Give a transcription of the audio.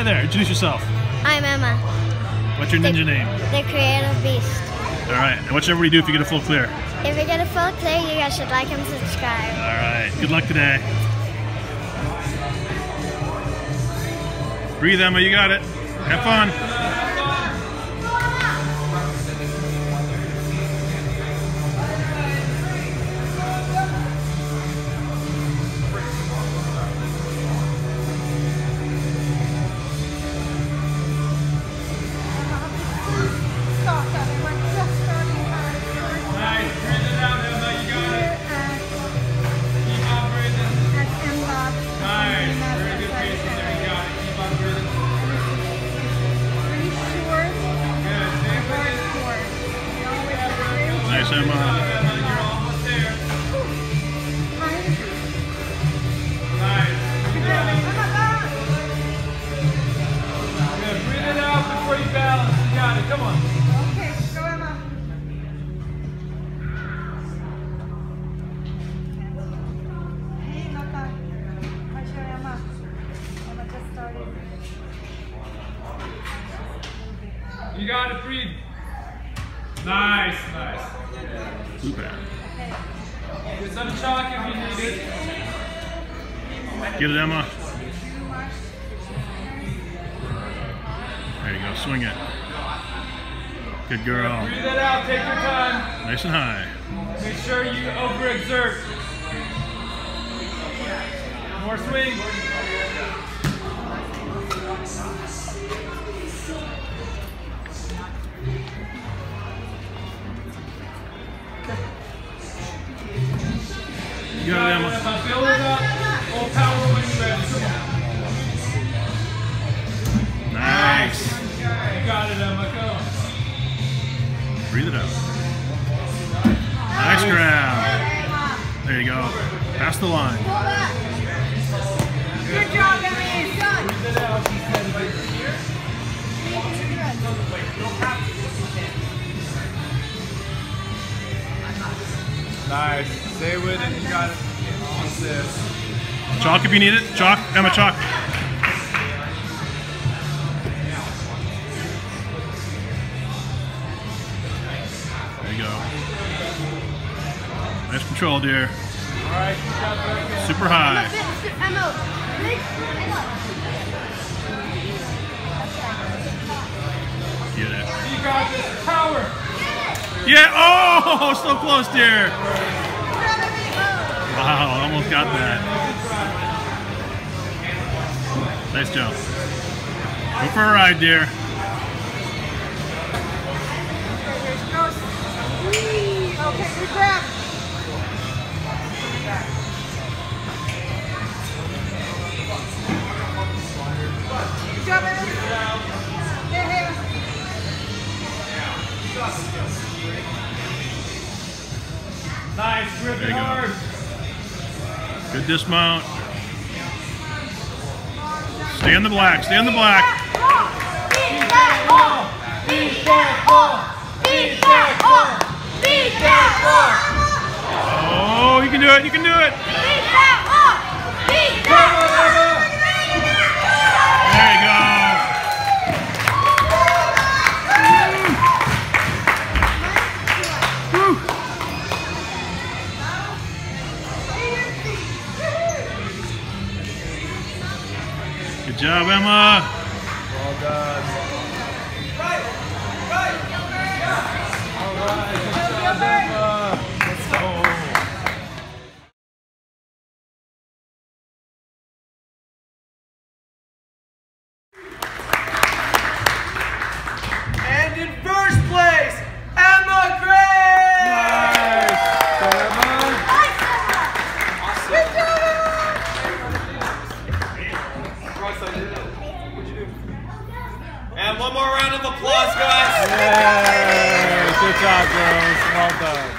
there. Introduce yourself. I'm Emma. What's your ninja name? The Creative Beast. All right. And what should everybody do if you get a full clear? If you get a full clear, you guys should like and subscribe. All right. Good luck today. Breathe, Emma. You got it. Have fun. Nice, Emma. You're almost there. Nice. Good. Breathe it out before you balance. You got it. Come on. Okay, go Emma. Hey, Nata. How's your Emma? Emma just started. You got it. Breathe. Nice, nice. Super. Get some chalk if you need it. Get it, Emma. There you go. Swing it. Good girl. Breathe it out. Take your time. Nice and high. Make sure you overexert. More swing. You got it, Emma. Build it up. Full power when you're ready. Come on. Nice. You got it, Emma. Go. Breathe it out. Nice grab. There you go. Pass the line. Good job, Emmy. Good. Breathe it out. She said right here. Nice. Stay with it. You got it. Almost there. Chalk if you need it. Chalk. Emma, chalk. There you go. Nice control, dear. All right. You got that. Super high. Get it. You got this. Power. Yeah. Oh, so close, dear. Wow, almost got that. Nice jump. Go for a ride, dear. Okay, good grab. Good job, Emmy. Hey, hey. Nice. Grip There it you go. hard. Good dismount. Stay in the black. Stay in the black. Beat that ball. Beat that ball. Beat that ball. Beat that ball. Oh, you can do it. You can do it. Come on, Emma. There you go. Woo. Good job, Emma. Well done. All right. Good job, Emma. Let's go. And in first place, Emma Gray! Nice! Go, Emma. Awesome. What'd you do? And one more round of applause, guys! Yay! Good job, girls. Well done.